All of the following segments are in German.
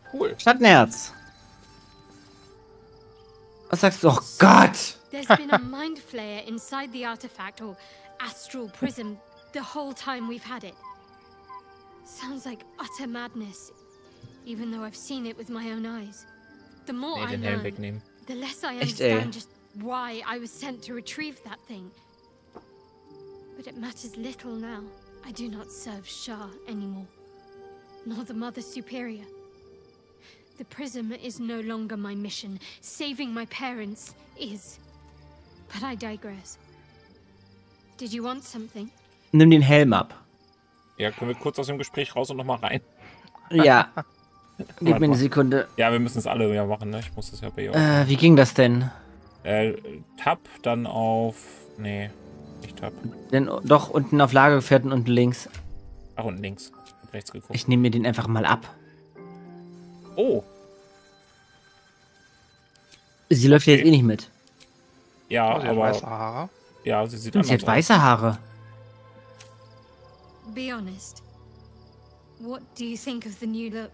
Cool. Schattenherz. Was sagst du? Oh Gott! There's been a mind flayer inside the artifact or astral prism the whole time we've had it. Sounds like utter madness, even though I've seen it with my own eyes. The more I Den Helm learn, wegnehmen. the less I Echt, ey. understand just why I was sent to retrieve that thing. But it matters little now. I do not serve Shah anymore, nor the Mother Superior. The prism is no longer my mission. Saving my parents is. But I digress. Did you want something? Nimm den Helm ab. Ja, können wir kurz aus dem Gespräch raus und nochmal rein? Ja. Gib mir eine Sekunde. Ja, wir müssen es alle ja machen, ne? Ich muss das ja bei ihr Wie ging das denn? Tab, dann auf... Nee, nicht Tab. Denn doch unten auf Lager gefährt und unten links. Ach, unten links. Hab rechts geguckt. Ich nehme mir den einfach mal ab. Oh, Sie läuft ja jetzt eh nicht mit. ja, Oh, sie hat aber... weiße Haare. Ja, sie sieht Stimmt, sie hat anders aus. weiße Haare. Be honest. What do you think of the new look?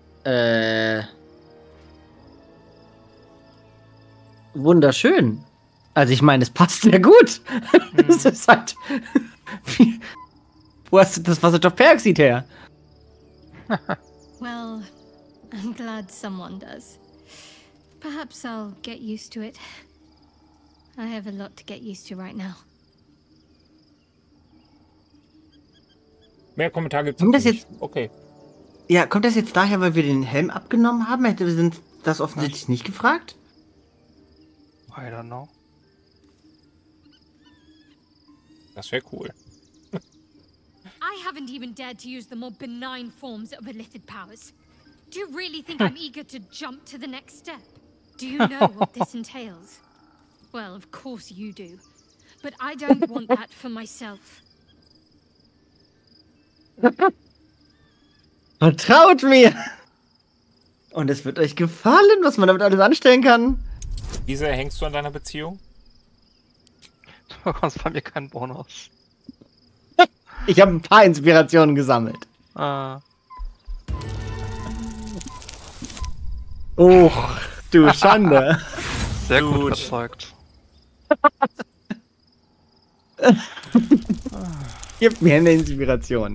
Wunderschön. Also ich meine, es passt sehr gut. Das ist halt... Wo hast du das Wasserstoff Peroxid her? Well, I'm glad someone does. Perhaps I'll get used to it. I have a lot to get used to right now. Mehr Kommentar gibt's Kommt das nicht. jetzt- Okay. Ja, kommt das jetzt daher, weil wir den Helm abgenommen haben? Hätte wir sind das offensichtlich nicht gefragt? I don't know. Das wäre cool. I haven't even dared to use the more benign forms of illithid powers. Do you really think I'm eager to jump to the next step? Do you know what this entails? Well, of course you do. But I don't want that for myself. Vertraut mir! Und es wird euch gefallen, was man damit alles anstellen kann. Wie sehr hängst du an deiner Beziehung? Du bekommst bei mir keinen Bonus. Ich habe ein paar Inspirationen gesammelt. Ah. Oh, du Schande. Sehr gut Gut. überzeugt. Gib mir eine Inspiration.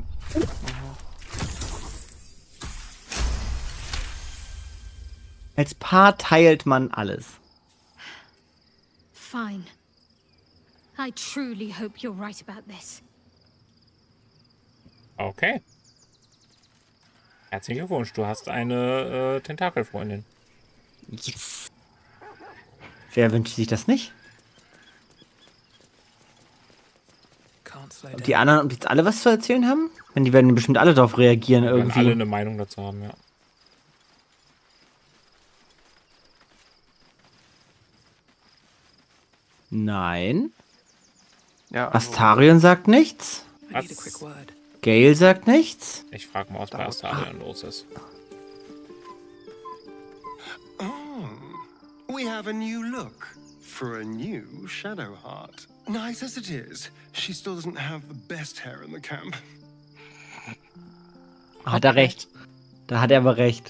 Als Paar teilt man alles. Fine. I truly hope you're right about this. Okay. Herzlichen Glückwunsch, du hast eine Tentakelfreundin. Yes. Wer wünscht sich das nicht? Ob die anderen jetzt alle was zu erzählen haben? Denn die werden bestimmt alle darauf reagieren Wir werden alle irgendwie. eine Meinung dazu haben, ja. Nein. Ja, also, Astarion sagt nichts. Was? Gale sagt nichts. Ich frage mal, was bei Astarion los ist. We have a new look for a new Shadowheart. Nice as it is, she still doesn't have the best hair in the camp. Hat er recht. Da hat er aber recht.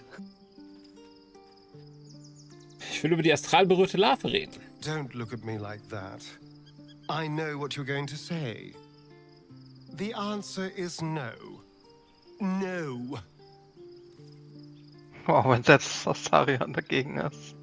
Ich will über die astral berührte Larve reden. Don't look at me like that. I know what you're going to say. The answer is no. No. wow, wenn jetzt Astarion dagegen ist.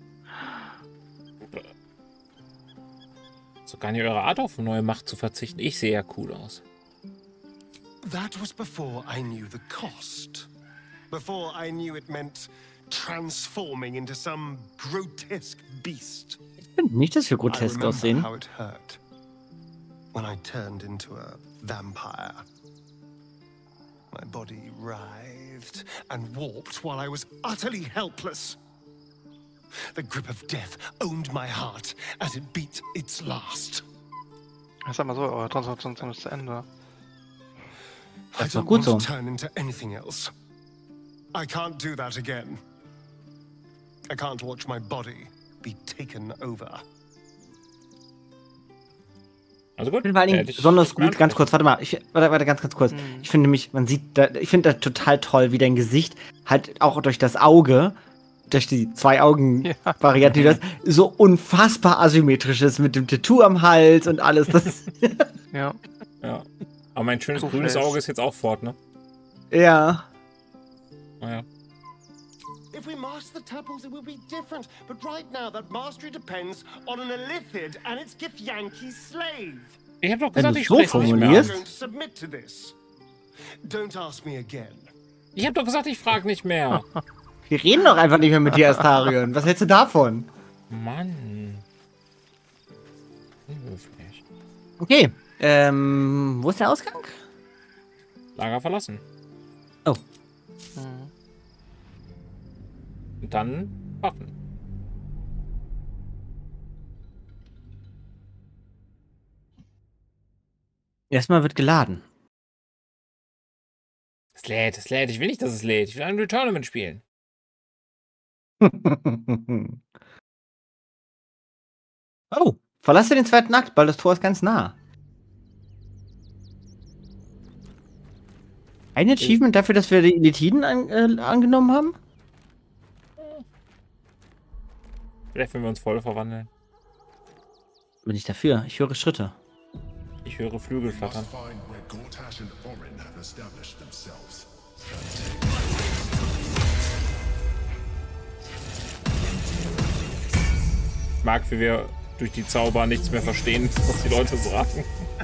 So gar nicht eure Art auf neue Macht zu verzichten. Ich sehe ja cool aus. That was before I knew the cost. Before I knew it meant transforming into some grotesque beast. Ich finde nicht, dass wir I grotesk remember aussehen. how it hurt when I turned into a vampire. My body writhed and warped while I was utterly helpless. The grip of death owned my heart as it beat its last. Ich sag mal so, eure Transformation ist zu Ende. I ist doch don't gut want so. to turn into anything else. I can't do that again. I can't watch my body be taken over. Also gut. Ich finde vor allen Dingen besonders gut, ganz kurz, warte mal, warte, ganz kurz. Ich finde nämlich, ich finde das total toll, wie dein Gesicht halt auch durch das Auge, durch die 2-Augen-Variante, die das so unfassbar asymmetrisch ist mit dem Tattoo am Hals und alles. Das Ja. Ja. Aber mein schönes grünes Auge ist jetzt auch fort, ne? ja. Naja. If we master the temples, it will be different. But right now, that mastery depends on an Elithid and its Githyanki's slave. Ich hab doch Wenn gesagt, du ich so spreche nicht mehr. formulierst. I'm going to submit to this. Don't ask me again. Ich hab doch gesagt, ich frage nicht mehr. Wir reden doch einfach nicht mehr mit dir, Astarion. Was hältst du davon? Mann. Unhöflich. Okay, wo ist der Ausgang? Lager verlassen. Oh. Und dann Waffen. Erstmal wird geladen. Es lädt, es lädt. Ich will nicht, dass es lädt. Ich will ein Tournament spielen. Oh, verlasse den zweiten Akt, weil das Tor ist ganz nah. Ein Achievement dafür, dass wir die Elithiden angenommen haben? Vielleicht, wenn wir uns voll verwandeln. Bin ich dafür. Ich höre Schritte. Ich höre Flügel flattern. Ich mag, wie wir durch die Zauber nichts mehr verstehen, was die Leute sagen.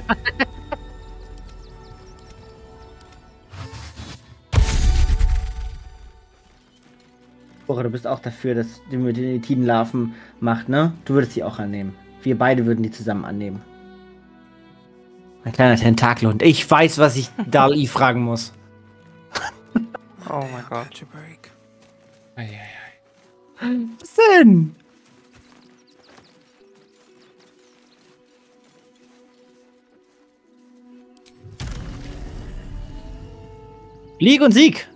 Bora, du bist auch dafür, dass du mit den Elithiden-Larven macht, ne? Du würdest die auch annehmen. Wir beide würden die zusammen annehmen. Ein kleiner Tentakelhund. Ich weiß, was ich Dal-I fragen muss. Oh mein Gott. Was denn? Lieg und Sieg!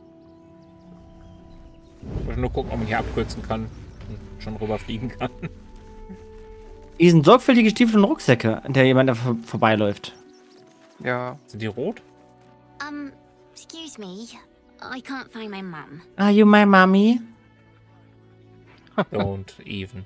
Ich wollte nur gucken, ob man hier abkürzen kann und schon rüberfliegen kann. Die sind sorgfältige Stiefel und Rucksäcke, an der jemand da vorbeiläuft. Ja. Sind die rot? Excuse me. I can't find my mum. Are you my mommy? Don't even.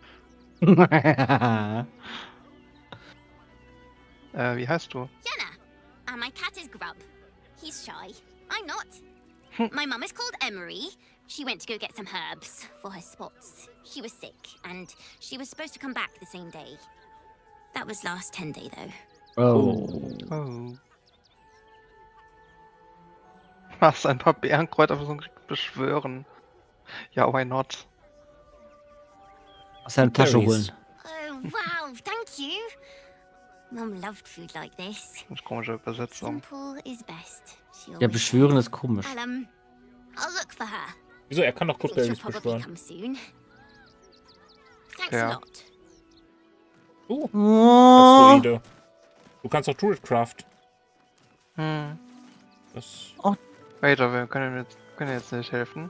Wie heißt du? Jenna. And my cat is Grub. He's shy. I'm not. My mum is called Emery. She went to go get some herbs for her spots. She was sick, and she was supposed to come back the same day. That was last 10-day, though. Oh. Oh. Was, ein paar Bärenkräuter für so einen Krieg beschwören? Ja, why not? Aus seiner Tasche holen. Oh, wow, thank you. Mum loved food like this. Das komische Übersetzung. Simple is best. She Ja, always beschwören said. ist komisch. I'll look for her. Wieso? Er kann doch I think she'll Goodberries probably beschwören. come soon. Thanks Ja. a lot. Oh. Asteroide. Du kannst doch Druidcraft. Das... Wait, aber wir können jetzt nicht helfen.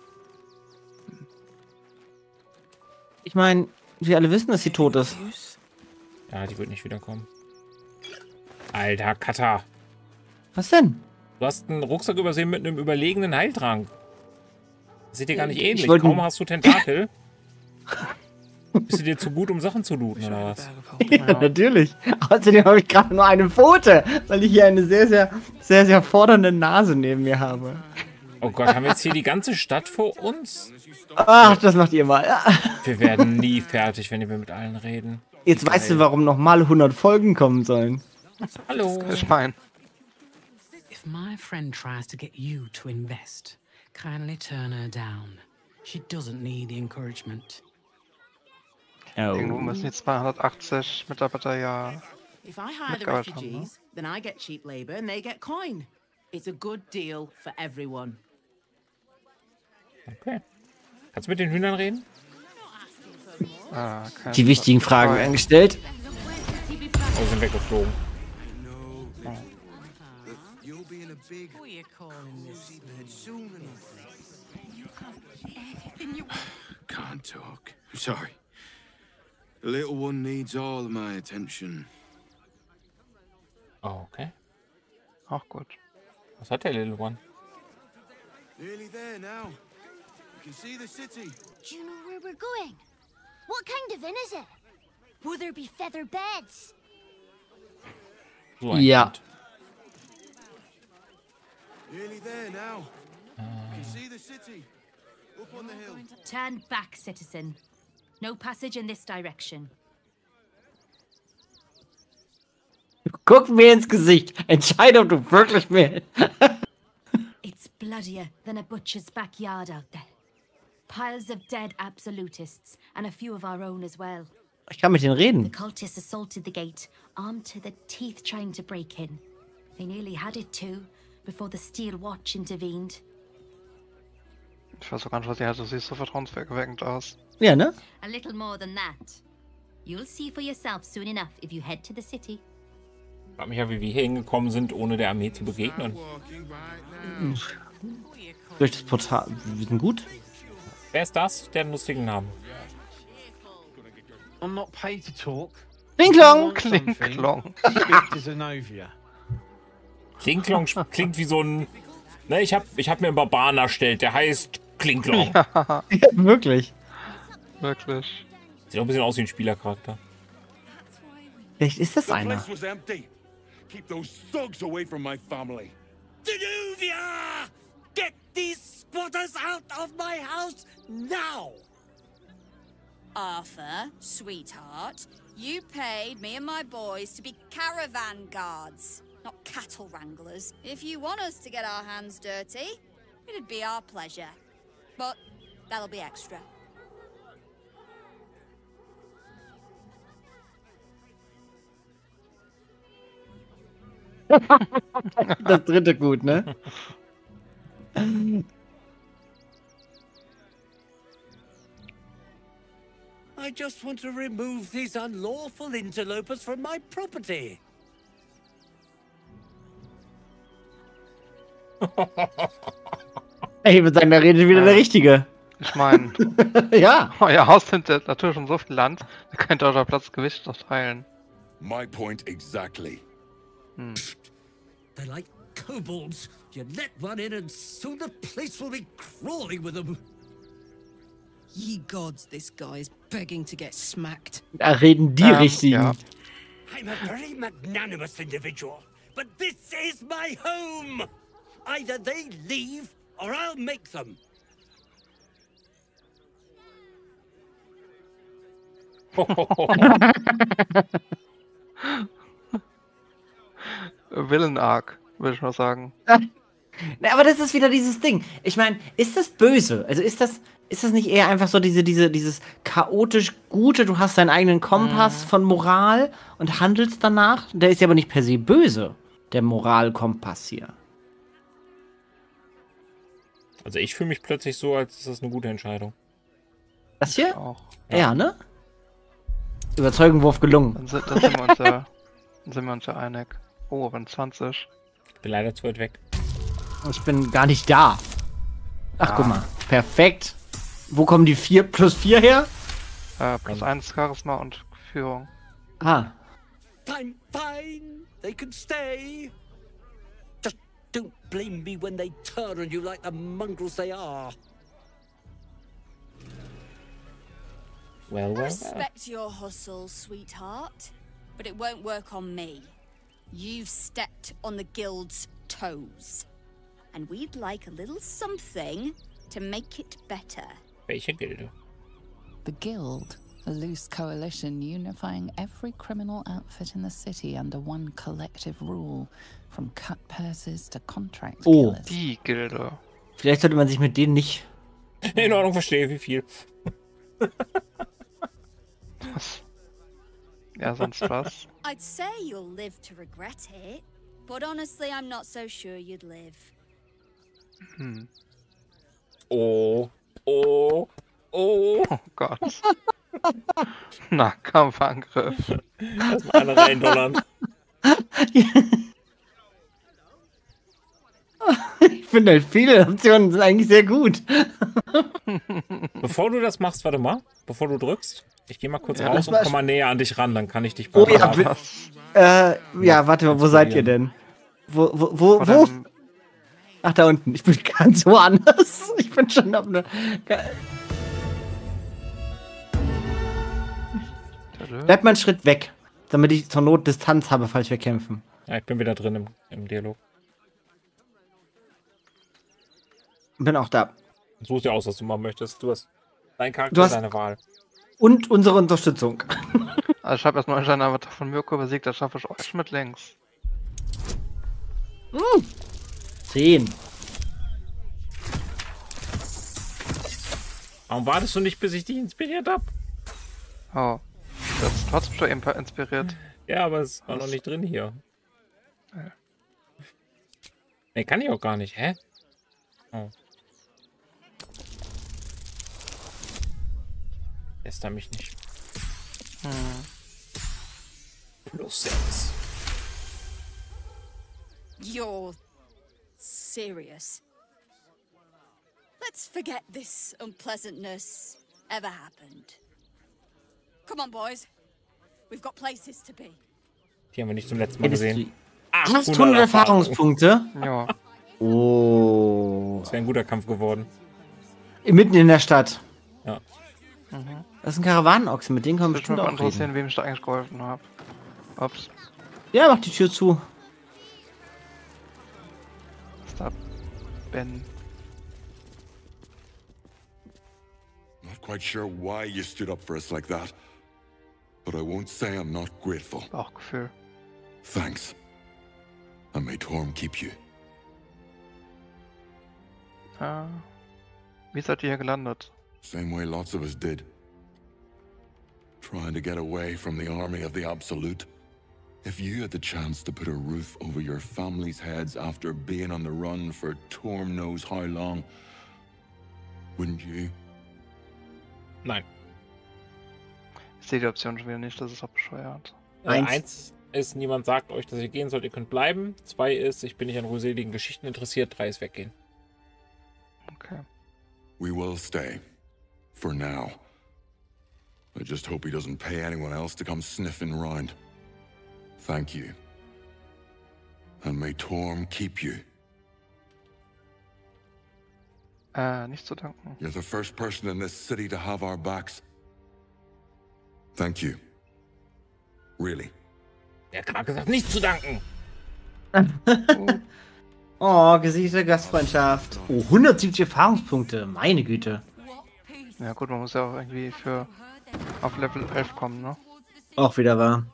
Ich meine, wir alle wissen, dass sie tot ist. Ja, die wird nicht wiederkommen. Alter, Kata. Was denn? Du hast einen Rucksack übersehen mit einem überlegenen Heiltrank. Das sieht dir gar nicht ähnlich. wollte- Kaum hast du Tentakel. Bist du dir zu gut, um Sachen zu looten, oder was? Ja, natürlich. Außerdem habe ich gerade nur eine Pfote, weil ich hier eine sehr fordernde Nase neben mir habe. Oh Gott, haben wir jetzt hier die ganze Stadt vor uns? Ach, das macht ihr mal. Ja. Wir werden nie fertig, wenn wir mit allen reden. Jetzt weißt du, warum nochmal 100 Folgen kommen sollen. Hallo. Ich mein. If my friend tries to get you to invest, kindly turn her down. She doesn't need the encouragement. Irgendwo müssen die 280 Mitarbeiter ja. If I hire the Mitgearbeitet haben, refugees, then I get cheap labor and they get coin. It's a good deal for everyone. Okay. Kannst du mit den Hühnern reden? Keine Die wichtigen Fragen Frage. angestellt. Oh, sind weggeflogen. Who are you calling this? Can't talk. I'm sorry. The little one needs all of my attention. Auch gut. Was hat der Little One? Nearly there now. You can see the city. Do you know where we're going? What kind of inn is it? Will there be feather beds? So ein Ja. Kind. Nearly there now. You can see the city. Up on the hill. Turn back, citizen. No passage in this direction. Guck mir ins Gesicht. Entscheide, ob du wirklich willst. It's bloodier than a butcher's backyard out there. Piles of dead absolutists, and a few of our own as well. Ich kann mit denen The reden. cultists assaulted the gate, armed to the teeth trying to break in. They nearly had it too, before the Steel Watch intervened. Ich weiß auch gar nicht, was sie hat. Du siehst so vertrauenserweckend aus. Ja, ne? A little more than that. You'll see for yourself soon enough if you head to the city. Ich frage mich ja, wie wir hier hingekommen sind, ohne der Armee zu begegnen. Walking right now. Durch das Portal. Wir sind gut. Wer ist das? Der hat einen lustigen Namen. I'm not paid to talk. Klinklong! Klinklong. Speak to Zenobia. Klinklong klingt wie so ein... Ne, ich hab mir einen Barbaren erstellt, der heißt Klinklong. Ja, wirklich. Wirklich. Sieht auch ein bisschen aus wie ein Spielercharakter. Vielleicht ist das The einer. place was empty. Keep those thugs away from my family. Denuvia! Get these spotters out of my house now! Arthur, sweetheart, you paid me and my boys to be caravan guards, not cattle wranglers. If you want us to get our hands dirty, it'd be our pleasure. But that'll be extra. Das dritte gut, ne? I just want to remove these unlawful interlopers from my property. Ey, ich würde sagen, da redet wieder der Richtige. Ich meine, Ja. euer Haus nimmt ja natürlich schon so viel Land, da könnt ihr euer Platzgewicht doch teilen. My point exactly. They're like kobolds. You let one in and soon the place will be crawling with them. Ye gods, this guy is begging to get smacked. Da reden die Richtigen. Ja. I'm a very magnanimous individual, but this is my home. Either they leave or I'll make them. Villain Arc, würde ich mal sagen. Na, aber das ist wieder dieses Ding. Ich meine, ist das böse? Also ist das nicht eher einfach so dieses chaotisch Gute, du hast deinen eigenen Kompass von Moral und handelst danach? Der ist ja aber nicht per se böse, der Moralkompass hier. Also ich fühle mich plötzlich so, als ist das eine gute Entscheidung. Das hier? Auch. Ja, ne? Überzeugenwurf gelungen. Dann sind wir uns ja einig. Oh, aber 20. Ich bin leider zu weit weg. Ich bin gar nicht da. Ach, guck mal. Perfekt. Wo kommen die 4 plus 4 her? Plus 1 Charisma und Führung. Ah. I'm fine. They can stay. Just don't blame me when they turn on you like the mongrels they are. Well. Respect your hustle, sweetheart, but it won't work on me. You've stepped on the guild's toes, and we'd like a little something to make it better. Welche Gilde? The Guild, a loose coalition unifying every criminal outfit in the city under one collective rule, from cut purses to contract killers. Die Gilde. Vielleicht sollte man sich mit denen nicht... In Ordnung, verstehe, wie viel. Ja, sonst was? I'd say you'll live to regret it, but honestly, I'm not so sure you'd live. Oh Gott. Nahkampfangriff. Erstmal alle reindonnern. Ich finde halt viele Optionen sind eigentlich sehr gut. Bevor du das machst, warte mal. Bevor du drückst. Ich gehe mal kurz Ja, raus und komm mal näher an dich ran, dann kann ich dich Ja, warte mal, wo seid ihr denn? Wo? Ach, da unten. Ich bin ganz woanders. Ich bin schon auf einer... Bleib mal einen Schritt weg, damit ich zur Not Distanz habe, falls wir kämpfen. Ja, ich bin wieder drin im Dialog. Bin auch da. Such dir aus, was du machen möchtest. Du hast dein Charakter, deine Wahl. Und unsere Unterstützung. Also ich habe erstmal einen Avatar von Mirko besiegt, das schaffe ich euch mit links. 10. Warum wartest du nicht, bis ich dich inspiriert habe? Oh. Das ist trotzdem schon eben inspiriert. Ja, aber es war noch nicht drin hier. Nee, kann ich auch gar nicht. Hä? Oh. Lässt er mich nicht. Plus 6. You're serious. Let's forget this unpleasantness ever happened. Come on, boys. We've got places to be. Die haben wir nicht zum letzten Mal gesehen. 800 Erfahrungspunkte. Ja. Oh. Das wäre ein guter Kampf geworden. Mitten in der Stadt. Ja. Das ist ein Karawanenochse, mit denen können wir bestimmt auch interessieren, reden. wem ich da eigentlich geholfen habe. Ups. Ja, mach die Tür zu. Ist da Ben? Not quite sure why you stood up for us like that, but I won't say I'm not grateful. Bauchgefühl. Thanks. And may Torm keep you. Wie seid ihr hier gelandet? Same way lots of us did. Trying to get away from the army of the Absolute. If you had the chance to put a roof over your family's heads after being on the run for Torm knows how long, wouldn't you? Nein. Ich sehe die Option schon wieder nicht, das ist auch bescheuert. Eins ist, niemand sagt euch, dass ihr gehen sollt, ihr könnt bleiben. 2 ist, ich bin nicht an rührseligen Geschichten interessiert. 3 ist weggehen. Okay. We will stay. For now. I just hope he doesn't pay anyone else to come sniffing round. Thank you. And may Torm keep you. Nicht zu danken. You're the first person in this city to have our backs. Thank you. Really. Der hat gesagt, nicht zu danken. Oh, gesicherte Gastfreundschaft. Oh, 170 Erfahrungspunkte. Meine Güte. Ja gut, man muss ja auch irgendwie auf Level 11 kommen, ne? Auch wieder wahr.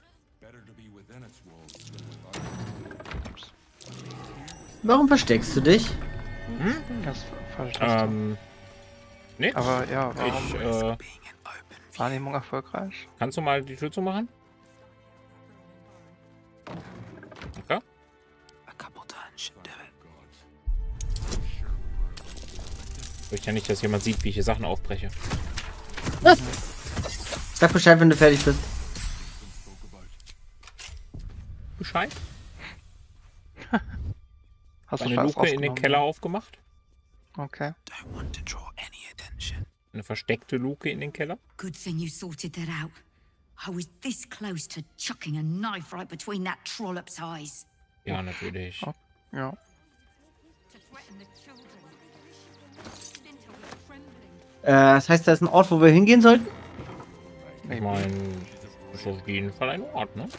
Warum versteckst du dich? Das ist falsch. Nix. Aber ja, warum? Wahrnehmung erfolgreich. Kannst du mal die Tür zumachen? Okay. Ich möchte ja nicht, dass jemand sieht, wie ich hier Sachen aufbreche. Sag Bescheid, wenn du fertig bist. Bescheid? Hast du eine schon Luke in den Keller aufgemacht? Okay. Eine versteckte Luke in den Keller? Good thing you sorted that out. I was this close to chucking a knife right between that trollop's eyes. Ja, natürlich. Ja. Das heißt, da ist ein Ort, wo wir hingehen sollten? Ich meine, das ist auf jeden Fall ein Ort, ne?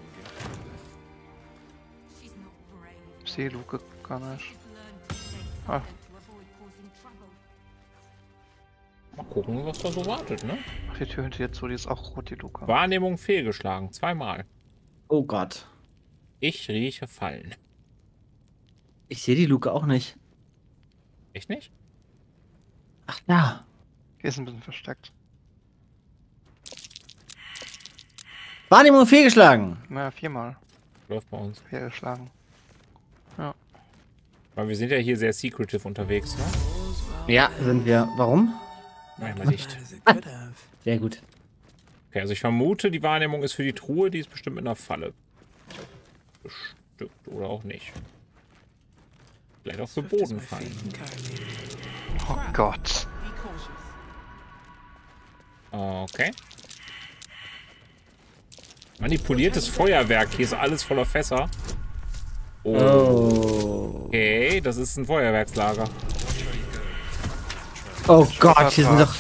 Ich sehe Luke gar nicht. Ah. Mal gucken, was da so wartet, ne? Ach, die Tür hinter dir zu, die ist auch rot, die Luke. Wahrnehmung fehlgeschlagen, 2-mal. Oh Gott. Ich rieche Fallen. Ich sehe die Luke auch nicht. Echt nicht? Ach, da. Die ist ein bisschen versteckt. Wahrnehmung fehlgeschlagen. Na, 4-mal. Läuft bei uns. Fehlgeschlagen. Ja. Weil wir sind ja hier sehr secretive unterwegs, ne? Ja, sind wir. Warum? Nein, nicht. Sehr gut. Okay, also ich vermute, die Wahrnehmung ist für die Truhe, die ist bestimmt in einer Falle. Bestimmt, oder auch nicht. Vielleicht auch für Bodenfallen. Oh Gott. Okay. Manipuliertes Feuerwerk. Hier ist alles voller Fässer. Oh. Okay, das ist ein Feuerwerkslager. Oh Gott, hier sind doch...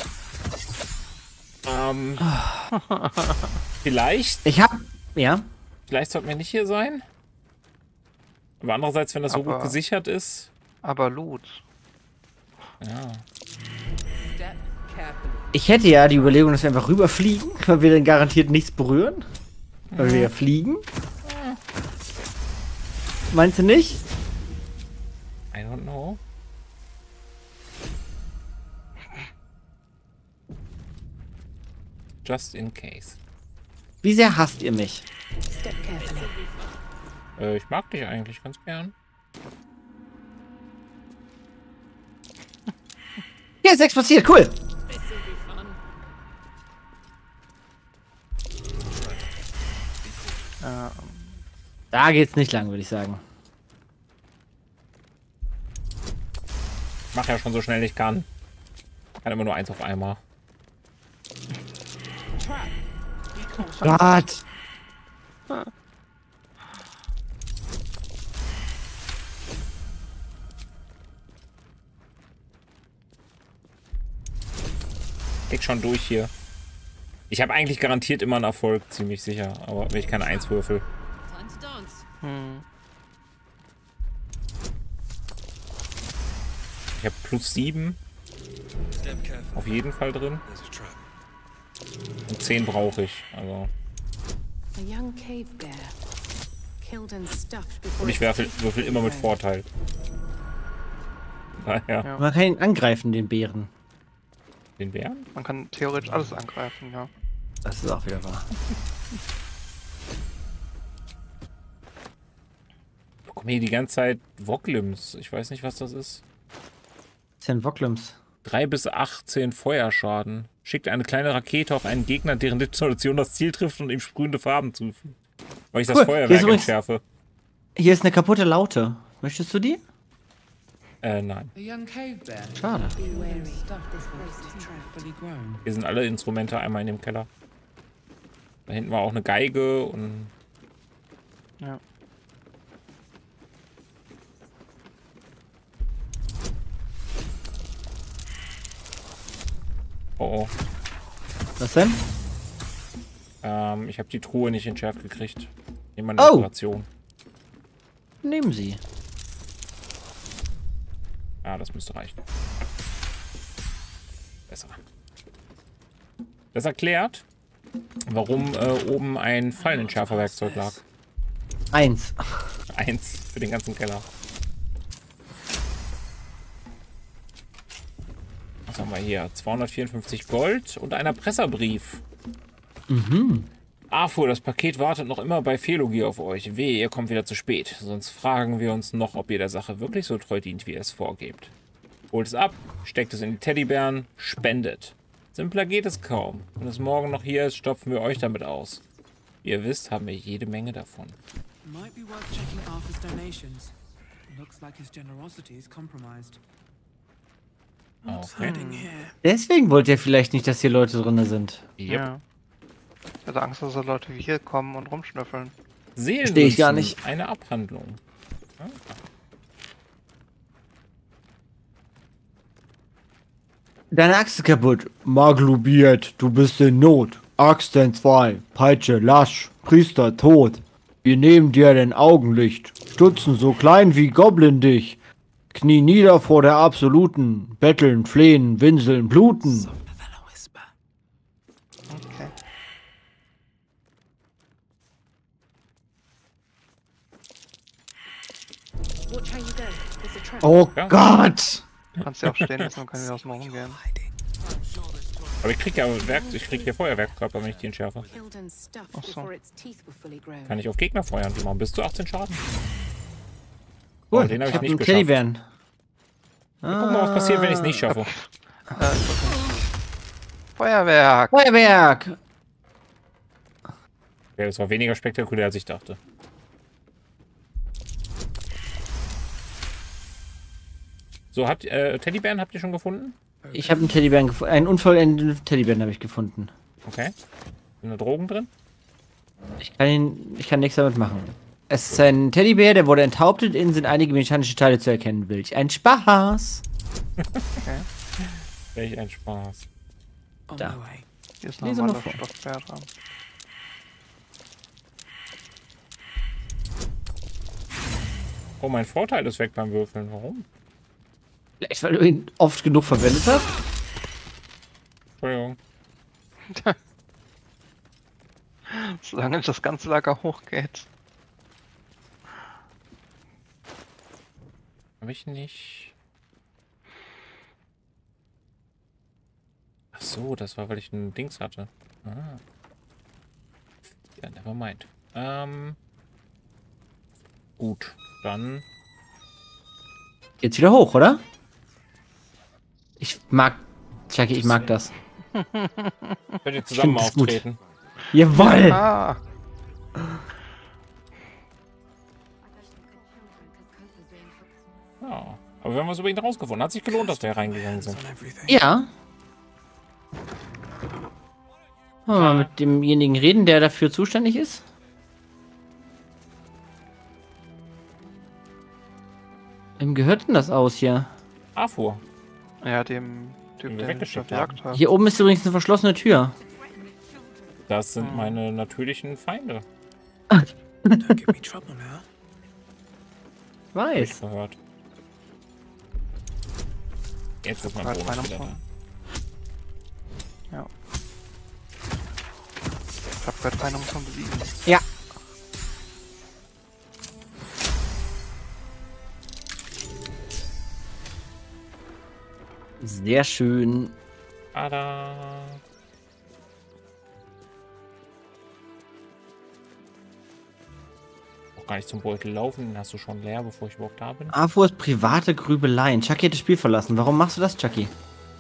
Vielleicht... Ja? Vielleicht sollten wir nicht hier sein. Aber andererseits, wenn das so gut gesichert ist... Aber Loot. Ja. Ich hätte ja die Überlegung, dass wir einfach rüberfliegen, weil wir dann garantiert nichts berühren. Weil wir ja fliegen. Meinst du nicht? I don't know. Just in case. Wie sehr hasst ihr mich? Ich mag dich eigentlich ganz gern. Hier ist explodiert, cool. Da geht's nicht lang, würde ich sagen. Ich mach ja schon so schnell ich kann. Kann immer nur eins auf einmal. Gott. Geht schon durch hier. Ich habe eigentlich garantiert immer einen Erfolg, ziemlich sicher. Aber wenn ich keine 1 würfel. Ich habe +7. Auf jeden Fall drin. Und 10 brauche ich. Also. Und ich würfel immer mit Vorteil. Naja. Man kann ihn angreifen, den Bären. Den Bären? Man kann theoretisch alles angreifen, ja. Das ist auch wieder wahr. Ich bekomme hier die ganze Zeit Woklims. Ich weiß nicht, was das ist. 10 Woklims. 3 bis 18 Feuerschaden. Schickt eine kleine Rakete auf einen Gegner, deren Detonation das Ziel trifft und ihm sprühende Farben zufügt. Weil ich das Feuerwerk entschärfe. Hier ist eine kaputte Laute. Möchtest du die? Nein. Schade. Hier sind alle Instrumente einmal in dem Keller. Da hinten war auch eine Geige und... Ja. Oh. Was denn? Ich habe die Truhe nicht entschärft gekriegt. Nehmen wir eine Operation. Nehmen Sie. Ja, das müsste reichen. Besser. Das erklärt, warum oben ein Fallenentschärferwerkzeug lag. 1. 1 für den ganzen Keller. Was haben wir hier? 254 Gold und ein Erpresserbrief. Mhm. Arthur, das Paket wartet noch immer bei Felogi auf euch. Wehe, ihr kommt wieder zu spät. Sonst fragen wir uns noch, ob ihr der Sache wirklich so treu dient, wie ihr es vorgebt. Holt es ab, steckt es in die Teddybären, spendet. Simpler geht es kaum. Wenn es morgen noch hier ist, stopfen wir euch damit aus. Wie ihr wisst, haben wir jede Menge davon. Might be worth checking Arthur's donations. Looks like his generosity is compromised. Okay. Deswegen wollt ihr vielleicht nicht, dass hier Leute drin sind. Yep. Ja. Ich hatte Angst, dass so Leute wie hier kommen und rumschnüffeln. Seelenmünzen, ich gar nicht. Eine Abhandlung. Okay. Deine Axt ist kaputt. Maglubiert, du bist in Not. Axt entzwei, Peitsche lasch, Priester tot. Wir nehmen dir dein Augenlicht, stutzen so klein wie Goblin dich. Knie nieder vor der Absoluten, betteln, flehen, winseln, bluten. Okay. Oh Gott! Du kannst ja auch stehen lassen und kann wieder aus dem Raum gehen. Aber ich krieg ja Feuerwerkskörper, wenn ich die entschärfe. Ach so. Kann ich auf Gegner feuern, die machen bis zu 18 Schaden. Cool, Oh, den habe ich nicht einen geschafft. Teddybären. Wir gucken mal, was passiert, wenn ich es nicht schaffe. Feuerwerk! Feuerwerk! Ja, das war weniger spektakulär, als ich dachte. So, Teddybären habt ihr schon gefunden? Ich habe einen Teddybären gefunden. Einen unvollendeten Teddybären habe ich gefunden. Okay. Sind da Drogen drin? Ich kann nichts damit machen. Es ist ein Teddybär, der wurde enthauptet. Innen sind einige mechanische Teile zu erkennen. Welch ein Spaß. Okay. Welch ein Spaß. Da. Hier ist Lese nochmal mal das vor. Stockbär dran. Oh, mein Vorteil ist weg beim Würfeln. Warum? Vielleicht, weil du ihn oft genug verwendet hast? Entschuldigung. Solange das ganze Lager hochgeht. Hab ich nicht. Ach so, das war, weil ich ein Dings hatte. Ah. Ja, never mind. Gut, dann. Jetzt wieder hoch, oder? Ich mag. Chucky, ich mag das. Könnt ihr zusammen Ich find das gut. auftreten? Jawoll! Ah. Ja, aber wir haben was über ihn rausgefunden. Hat sich gelohnt, dass wir reingegangen sind. Ja. Wollen wir mal mit demjenigen reden, der dafür zuständig ist? Wem gehört denn das aus hier? Afur. Ja, dem Typ, wir der weggeschickt verjagt hat. Hier oben ist übrigens eine verschlossene Tür. Das sind meine natürlichen Feinde. Don't give me trouble now. Weiß. Gehört. Jetzt ist mein Halt Bonus meinem wieder Freund. da. Ja. Ich hab gerade Meinung zum Besiegen. Ja. Sehr schön. Tada. Auch gar nicht zum Beutel laufen, den hast du schon leer, bevor ich überhaupt da bin. Afurs private Grübeleien. Chucky hat das Spiel verlassen. Warum machst du das, Chucky?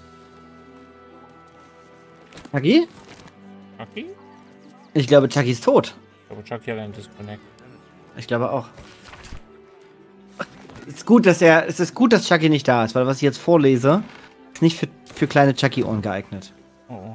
Chucky? Chucky? Ich glaube, Chucky ist tot. Ich glaube, Chucky hat einen Disconnect. Ich glaube auch. Es ist gut, dass Chucky nicht da ist, weil was ich jetzt vorlese, ist nicht für kleine Chucky-Ohren geeignet. Oh.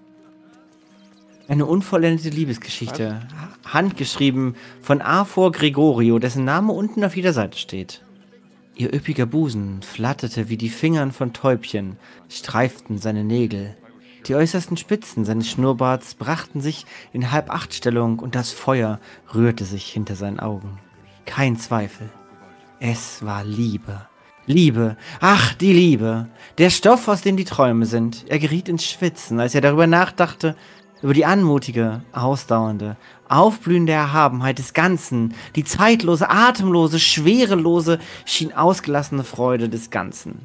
Eine unvollendete Liebesgeschichte. Handgeschrieben von Afur Gregorio, dessen Name unten auf jeder Seite steht. Ihr üppiger Busen flatterte wie die Fingern von Täubchen, streiften seine Nägel. Die äußersten Spitzen seines Schnurrbarts brachten sich in Halb-Acht-Stellung und das Feuer rührte sich hinter seinen Augen. Kein Zweifel. Es war Liebe. Liebe, ach, die Liebe. Der Stoff, aus dem die Träume sind. Er geriet ins Schwitzen, als er darüber nachdachte, über die anmutige, ausdauernde, aufblühende Erhabenheit des Ganzen, die zeitlose, atemlose, schwerelose, schien ausgelassene Freude des Ganzen.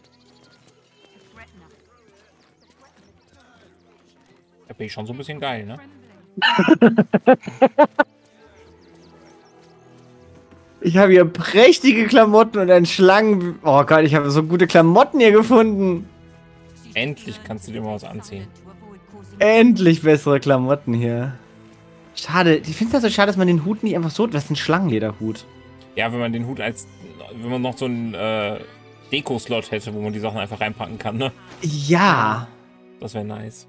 Da bin ich schon so ein bisschen geil, ne? Ich habe hier prächtige Klamotten und einen Schlangen... Oh Gott, ich habe so gute Klamotten hier gefunden. Endlich kannst du dir mal was anziehen. Endlich bessere Klamotten hier. Schade, ich finde es so schade, dass man den Hut nicht einfach so... Das ist ein Schlangenlederhut. Ja, wenn man den Hut wenn man noch so einen Deko-Slot hätte, wo man die Sachen einfach reinpacken kann, ne? Ja. Das wäre nice.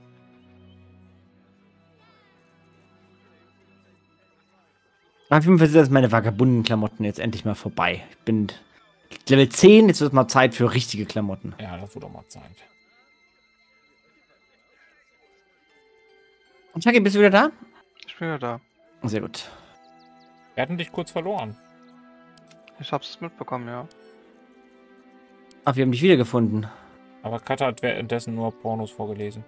Auf jeden Fall sind das meine vagabunden Klamotten jetzt endlich mal vorbei. Ich bin Level 10, jetzt wird mal Zeit für richtige Klamotten. Ja, das wird auch mal Zeit. Und Chucky, bist du wieder da? Ich bin wieder da. Sehr gut. Wir hatten dich kurz verloren. Ich hab's mitbekommen, ja. Ach, wir haben dich wiedergefunden. Aber Katha hat währenddessen nur Pornos vorgelesen.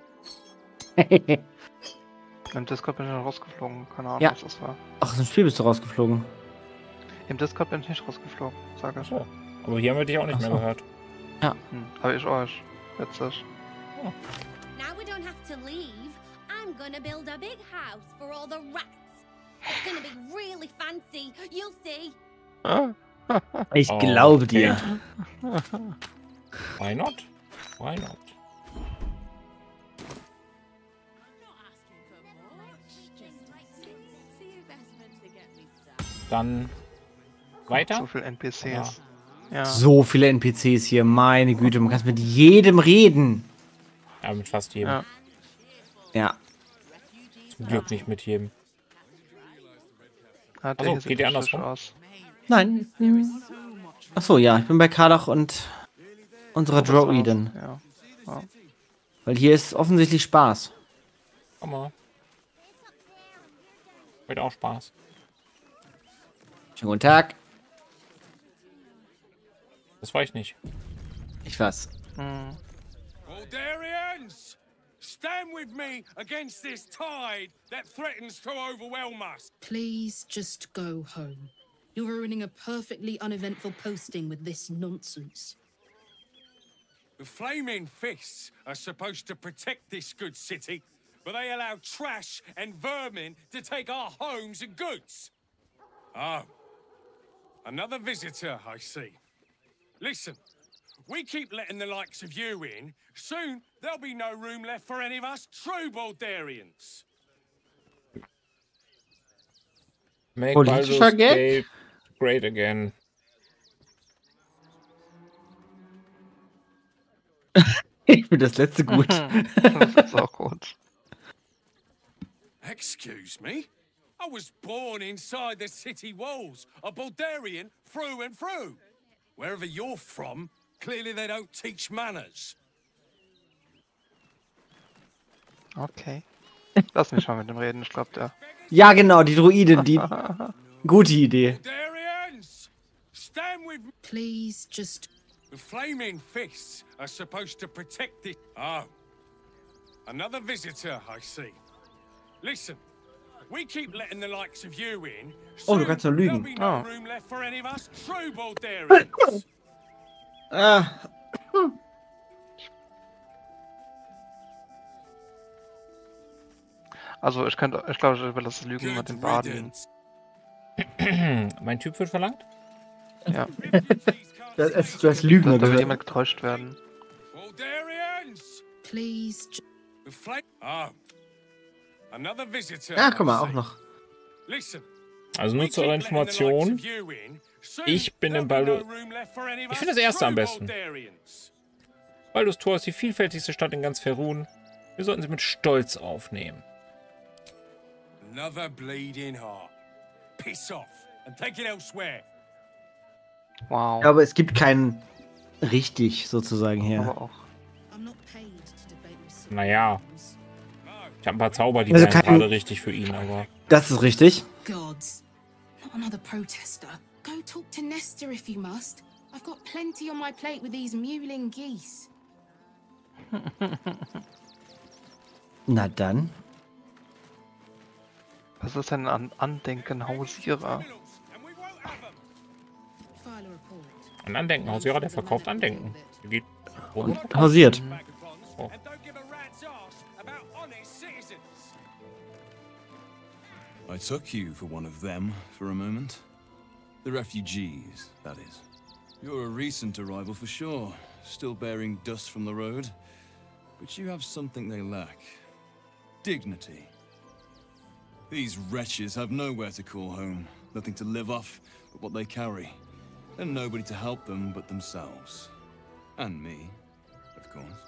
Im Discord bin ich noch rausgeflogen. Keine Ahnung, Ja. was das war. Ach, aus dem Spiel bist du rausgeflogen. Im Discord bin ich nicht rausgeflogen, sage ich. So. Aber hier haben wir dich auch nicht mehr gehört. Ja. Hab ich euch. Witzig. Now we don't have to leave. I'm gonna build a big house for all the rats. It's gonna be really fancy. You'll see. Ich glaube dir. Why not? Why not? Dann weiter. So viel NPCs. Ja. So viele NPCs hier, meine Güte, man kann mit jedem reden. Ja, mit fast jedem. Ja. Ja. Zum Glück nicht mit jedem. Achso, geht ihr andersrum? Aus. Nein. Achso, ja, ich bin bei Karlach und unserer Droiden. Ja. Ja. Weil hier ist offensichtlich Spaß. Komm mal. Wird auch Spaß. Schönen guten Tag. Das war ich nicht. Ich weiß. Aldarians! Stand with me against this tide that threatens to overwhelm us. Please just go home. You're ruining a perfectly uneventful posting with this nonsense. The Flaming Fists are supposed to protect this good city, but they allow trash and vermin to take our homes and goods. Oh, another visitor, I see. Listen, we keep letting the likes of you in. Soon, there'll be no room left for any of us true Baldarians. Make Baldur's Gate great again. Ich finde das letzte gut. Das ist auch gut. Excuse me? I was born inside the city walls, a Baldarian through and through. Wherever you're from, clearly they don't teach manners. Okay. Lass mich mal mit dem reden, ich glaube, der... Ja, genau, die Druiden, die... Gute Idee. Stand with me. Please just... The Flaming Fists are supposed to protect it. Oh. Another visitor, I see. Listen, we keep letting the likes of you in. Oh, du kannst doch lügen. There'll be no room left for any of us true Baldarians. Also, ich glaube, ich überlasse Lügen mit den Baden. Mein Typ wird verlangt? Ja. Du hast Lügen, da oder? will jemand getäuscht werden. Please. Ja, guck mal, auch noch. Also nur zu eurer Information. Ich bin im Baldur... Ich finde das erste am besten. Baldur's Tor ist die vielfältigste Stadt in ganz Faerun. Wir sollten sie mit Stolz aufnehmen. Another bleeding heart. Piss off and take it elsewhere. Wow. Ja, aber es gibt keinen richtig, sozusagen, hier. Aber auch. Naja. Ich habe ein paar Zauber, die Also wären gerade richtig für ihn, aber... Das ist richtig. Gods. Not another protester. Go talk to Nestor if you must. I've got plenty on my plate with these mewling geese. Na dann. Was ist denn ein Andenken-Hausierer? Ein Andenkenhausierer, der verkauft Andenken. Der geht und hausiert. Oh. I took you for one of them for a moment. The refugees, that is. You're a recent arrival for sure, still bearing dust from the road. But you have something they lack. Dignity. These wretches have nowhere to call home, nothing to live off but what they carry, and nobody to help them but themselves. And me, of course.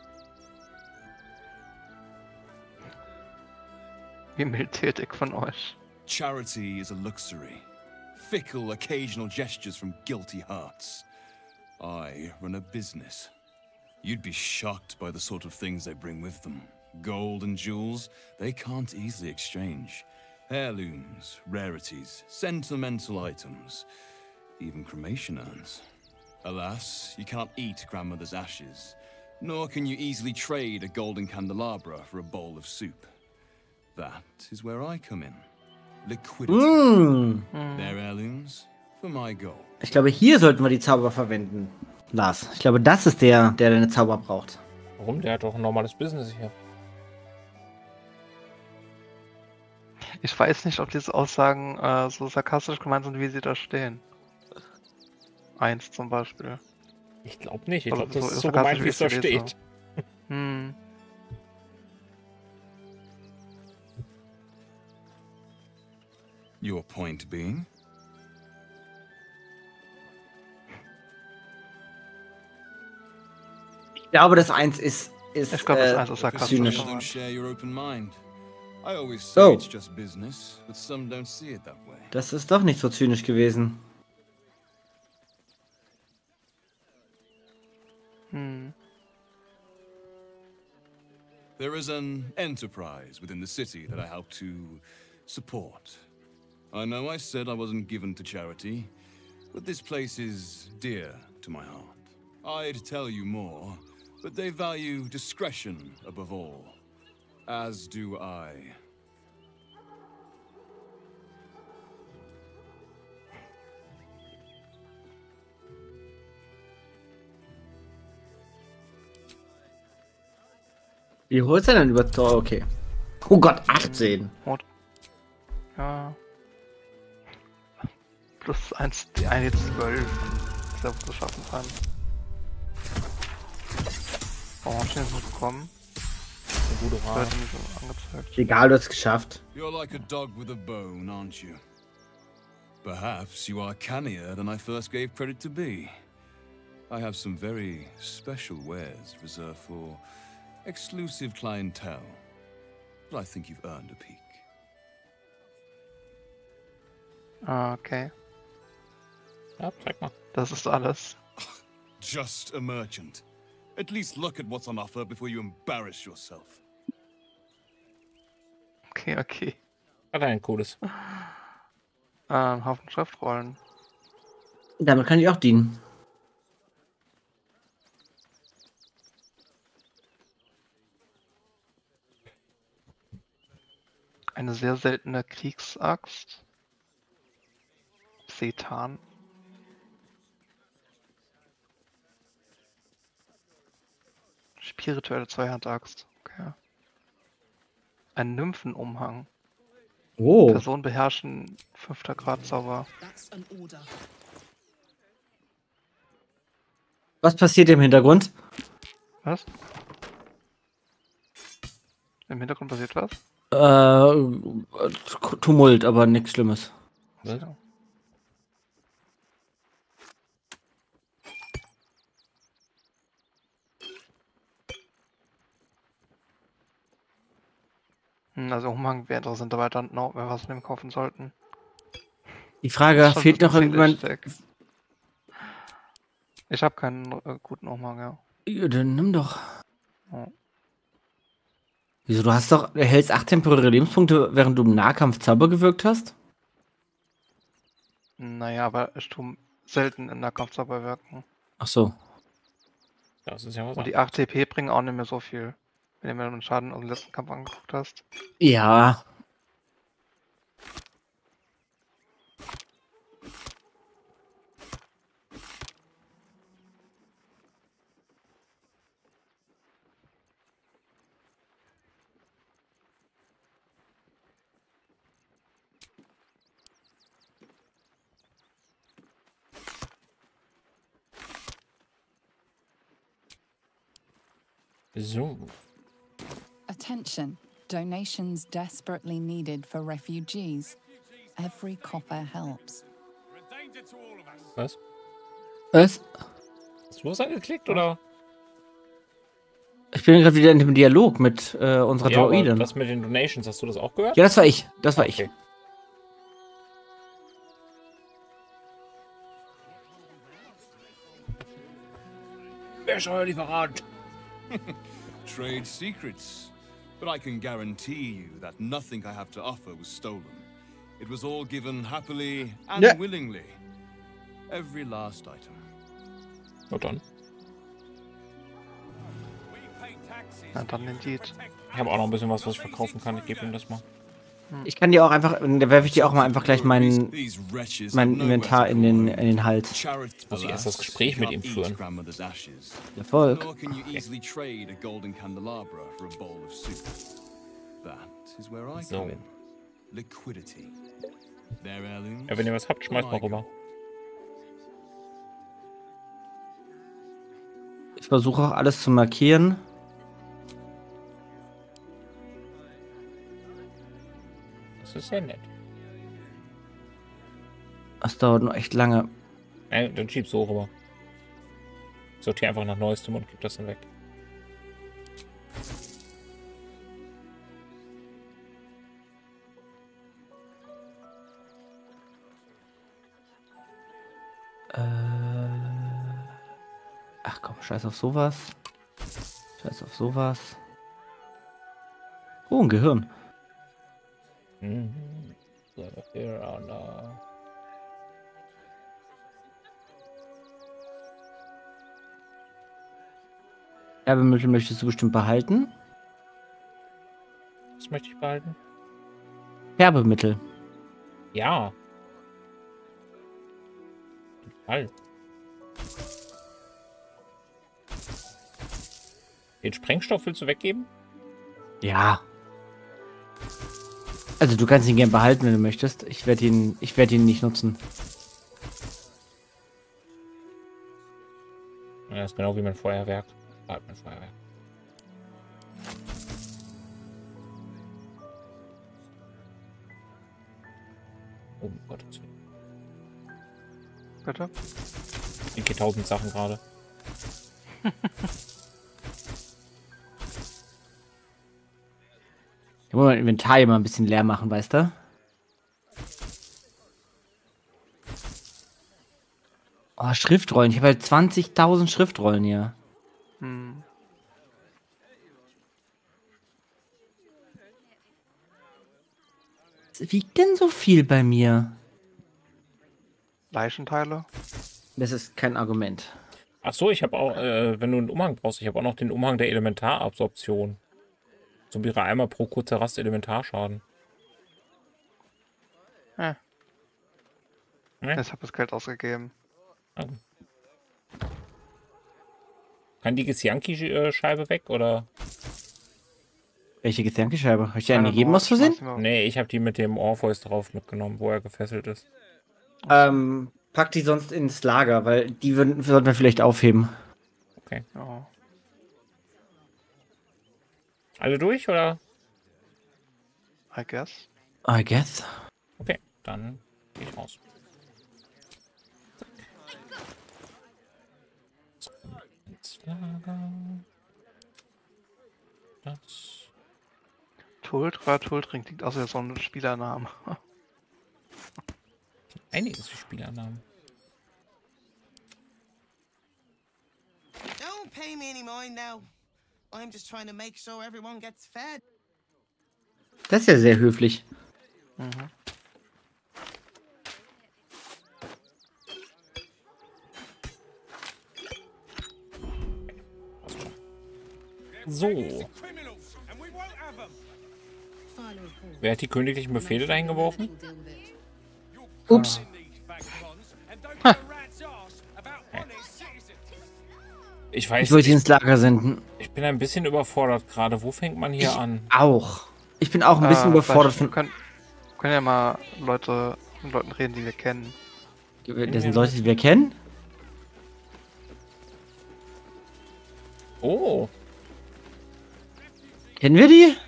Wie mildtätig von euch. Charity is a luxury. Fickle, occasional gestures from guilty hearts. I run a business. You'd be shocked by the sort of things they bring with them. Gold and jewels, they can't easily exchange. Heirlooms, rarities, sentimental items, even cremation urns. Alas, you cannot eat grandmother's ashes, nor can you easily trade a golden candelabra for a bowl of soup. That is where I come in. Liquidity. Their heirlooms for my gold. Ich glaube, hier sollten wir die Zauber verwenden, Lars. Ich glaube, das ist der deine Zauber braucht. Warum? Der hat doch ein normales Business hier. Ich weiß nicht, ob diese Aussagen so sarkastisch gemeint sind, wie sie da stehen. 1 zum Beispiel. Ich glaube nicht. Ich glaube, so das ist so gemeint, wie es da steht. Hm. Your point being? Ich glaube, das 1 ist ich glaube, das 1 ist sarkastisch. Don't share your open mind. I always say it's just business, but some don't see it that way. Das ist doch nicht so zynisch gewesen. There is an enterprise within the city that I help to support. I know I said I wasn't given to charity, but this place is dear to my heart. I'd tell you more, but they value discretion above all. As do I. Wie hoch ist er denn über... Oh, okay. Oh Gott, 18. Ja. Plus 1, die eine 12. Ich glaube, das schaffen kann. Warum hab ich den so bekommen? Eine gute Frage. Angezeigt. Egal, du hast es geschafft. You're like a dog with a bone, aren't you? Perhaps you are cannier than I first gave credit to be. I have some very special wares reserved for exclusive clientele, but I think you've earned a peek. Okay. Ja, zeig mal. Das ist alles. Just a merchant. At least look at what's on offer before you embarrass yourself. Okay, okay. Hat er ein cooles. Haufen Schriftrollen. Damit kann ich auch dienen. Eine sehr seltene Kriegsaxt. Setan. Spirituelle Zweihandaxt. Okay. Ein Nymphenumhang. Oh. Personen beherrschen 5. Grad Zauber. Was passiert im Hintergrund? Was? Im Hintergrund passiert was? Tumult, aber nichts Schlimmes. Was? Also Umhang wäre interessant, aber dann noch, wenn wir was von dem kaufen sollten. Die Frage, fehlt noch irgendjemand? Ich habe keinen guten Umhang, ja. Ja, dann nimm doch. Oh. Wieso, du erhältst 8 temporäre Lebenspunkte, während du im Nahkampf Zauber gewirkt hast? Naja, aber ich tue selten in Nahkampfzauber wirken. Ach so. Das ist ja was. Und die 8 TP bringen auch nicht mehr so viel. Wenn du mir den Schaden aus dem letzten Kampf angeguckt hast. Ja. So. Attention. Donations desperately needed for refugees. Every copper helps. Was? Was? Hast du was angeklickt, oder? Ich bin gerade wieder in dem Dialog mit unserer Ja, aber Droidin. das mit den Donations, hast du das auch gehört? Ja, das war ich. Das war okay. ich. Wer ist euer Lieferant? Trade secrets. But I can guarantee you that nothing I have to offer was stolen. It was all given happily and willingly. Every last item. Na dann. Na dann indeed. Ich habe auch noch ein bisschen was ich verkaufen kann. Ich gebe ihm das mal. Ich kann dir auch einfach, da werfe ich dir auch mal einfach gleich mein Inventar in den Hals. Muss ich erst das Gespräch mit ihm führen. Erfolg. So. Ja, wenn ihr was habt, schmeißt mal rüber. Ich versuche auch alles zu markieren. Das ist sehr nett. Das dauert nur echt lange. Dann schiebst du rüber. Sortiere einfach nach Neuestem und gib das dann weg. Scheiß auf sowas. Scheiß auf sowas. Oh, ein Gehirn. So, here on, Werbemittel möchtest du bestimmt behalten. Was möchte ich behalten? Werbemittel. Ja. Total. Den Sprengstoff willst du weggeben? Ja. Also du kannst ihn gern behalten, wenn du möchtest. Ich werde ihn nicht nutzen. Ja, das ist genau wie mein Feuerwerk. Mein Feuerwerk. Oh Gott. Bitte? Ich gehe 1000 Sachen gerade. Ich muss mein Inventar hier mal ein bisschen leer machen, weißt du? Oh, Schriftrollen. Ich habe halt 20.000 Schriftrollen hier. Hm. Was wiegt denn so viel bei mir? Leichenteile? Das ist kein Argument. Ach so, ich habe auch, wenn du einen Umhang brauchst, ich habe auch noch den Umhang der Elementarabsorption. So wäre einmal pro kurzer Rast Elementarschaden. Ja. Ich habe das Geld ausgegeben. Okay. Kann die Githyanki-Scheibe weg, oder? Welche Githyanki-Scheibe? Habe ich dir eine gegeben aus Versehen? Nee, ich habe die mit dem Orpheus drauf mitgenommen, wo er gefesselt ist. Pack die sonst ins Lager, weil die sollten wir vielleicht aufheben. Okay. Oh. Alle durch, oder? I guess. I guess. Okay, dann gehe ich raus. So, ins Lager. Das. Tultring klingt aus wie so ein Spielername. Einiges für Spielernamen. Don't pay me any mind now. I'm just trying to make sure everyone gets fed. Das ist ja sehr höflich. Mhm. So. Wer hat die königlichen Befehle dahin geworfen? Ups. Ich weiß Ich wollte ihn nicht. ins Lager senden. Ich bin ein bisschen überfordert gerade. Wo fängt man hier an? Auch. Ich bin auch ein bisschen überfordert. Wir können ja mal mit Leuten reden, die wir kennen. Das sind Leute, die wir kennen? Oh. Kennen wir die?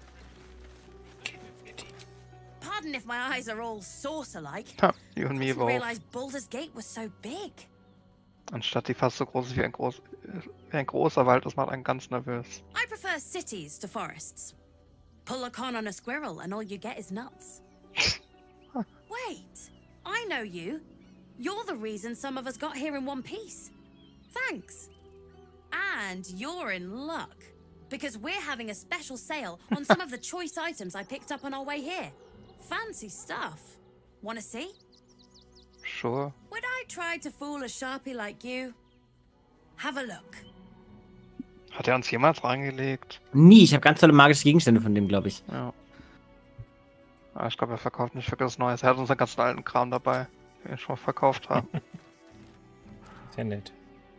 Pardon if my eyes are all saucer-like. Ha, you and me I didn't both. realize Baldur's Gate was so big. Anstatt die fast so groß ist wie ein großer Wald, das macht einen ganz nervös. I prefer cities to forests. Pull a con on a squirrel and all you get is nuts. Wait, I know you. You're the reason some of us got here in one piece. Thanks. And you're in luck. Because we're having a special sale on some of the choice items I picked up on our way here. Fancy stuff. Wanna see? Sure. Would I try to fool a Sharpie like you? Have a look. Hat er uns jemals reingelegt? Nie, ich habe ganz tolle magische Gegenstände von dem, glaube ich. Ja. Ah, ich glaube, er verkauft nicht wirklich was Neues. Er hat unseren ganzen alten Kram dabei, den wir schon mal verkauft haben. Sehr nett.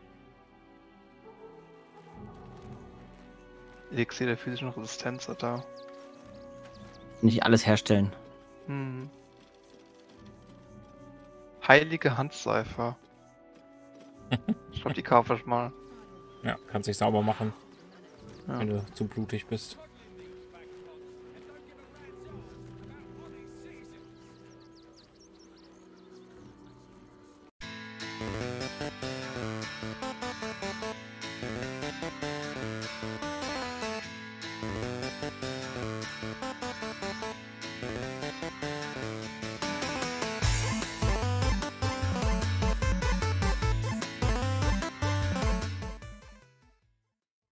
Elixier der physischen Resistenz hat er. Nicht alles herstellen. Hm. Heilige Handseife. Ich glaube, die kaufe ich mal. Ja, kannst dich sauber machen, Ja. wenn du zu blutig bist.